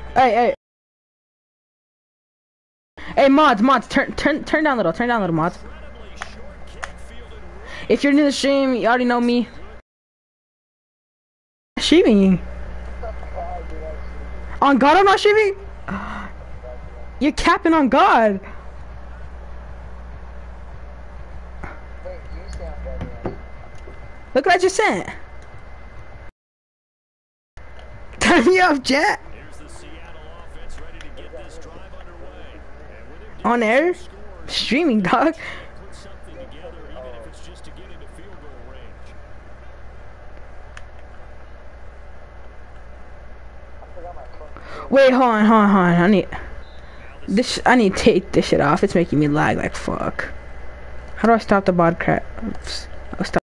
Hey, hey, mods, turn down a little, mods. If you're new to the stream, you already know me. Streaming. On God, I'm not streaming. You're capping on God. Look what I just sent. Turn me off, Jet. On air? Streaming, dog. Wait, hold on. I need to take this shit off. It's making me lag like fuck. How do I stop the bod crap? Oops. I'll stop.